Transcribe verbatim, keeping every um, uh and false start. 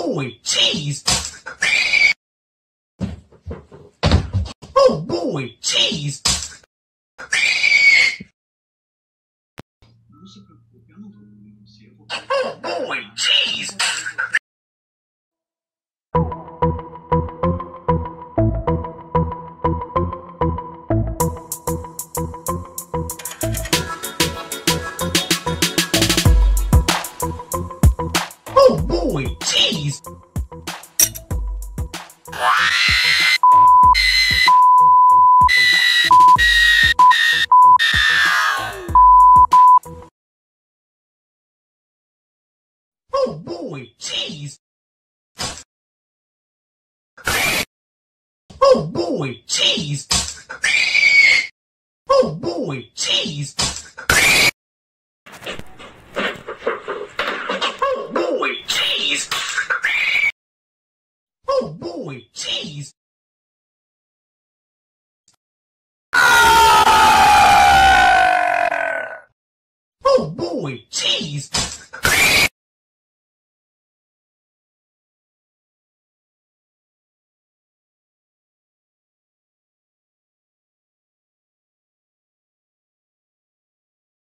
boy, cheese! Oh boy, cheese! Oh boy, cheese! Oh boy, cheese! Oh boy, cheese! Oh boy, cheese! Oh boy, cheese! Oh boy, cheese! Oh boy, cheese! Oh boy, cheese!